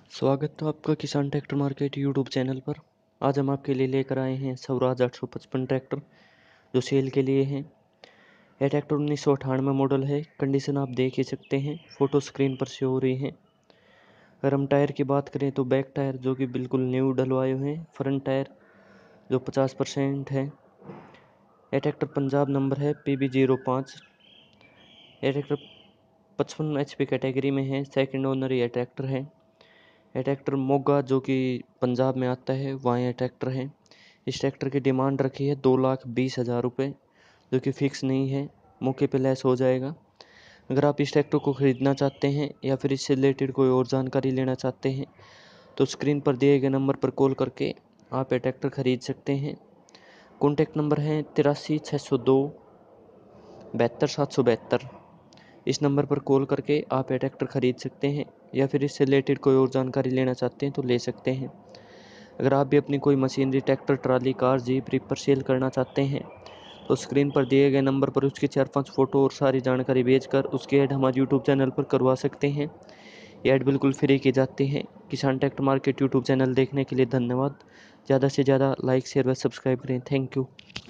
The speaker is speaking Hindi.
स्वागत है आपका किसान ट्रैक्टर मार्केट यूट्यूब चैनल पर। आज हम आपके लिए लेकर आए हैं स्वराज 855 ट्रैक्टर जो सेल के लिए है। यह ट्रैक्टर 1998 मॉडल है। कंडीशन आप देख ही सकते हैं, फोटो स्क्रीन पर शो हो रही है। अगर हम टायर की बात करें तो बैक टायर जो कि बिल्कुल न्यू डलवाए हुए हैं, फ्रंट टायर जो 50% है। यह ट्रैक्टर पंजाब नंबर है PB05। यह ट्रैक्टर 55 HP कैटेगरी में है, सेकेंड ओनर यह ट्रैक्टर है। यह ट्रैक्टर मोगा जो कि पंजाब में आता है, वहाँ यह ट्रैक्टर है। इस ट्रैक्टर की डिमांड रखी है 2,20,000 रुपये, जो कि फिक्स नहीं है, मौके पे लेस हो जाएगा। अगर आप इस ट्रैक्टर को ख़रीदना चाहते हैं या फिर इससे रिलेटेड कोई और जानकारी लेना चाहते हैं तो स्क्रीन पर दिए गए नंबर पर कॉल करके आप यह ट्रैक्टर ख़रीद सकते हैं। कॉन्टैक्ट नंबर है 83 602 72 772। इस नंबर पर कॉल करके आप यह ट्रैक्टर ख़रीद सकते हैं या फिर इससे रिलेटेड कोई और जानकारी लेना चाहते हैं तो ले सकते हैं। अगर आप भी अपनी कोई machinery, tractor, trolley, car, jeep, reaper sale करना चाहते हैं तो स्क्रीन पर दिए गए नंबर पर उसकी 4-5 फ़ोटो और सारी जानकारी भेजकर उसकी ऐड हमारे यूट्यूब चैनल पर करवा सकते हैं। ये ऐड बिल्कुल फ्री की जाती है। किसान ट्रैक्टर मार्केट यूट्यूब चैनल देखने के लिए धन्यवाद। ज़्यादा से ज़्यादा लाइक, शेयर व सब्सक्राइब करें। Thank you.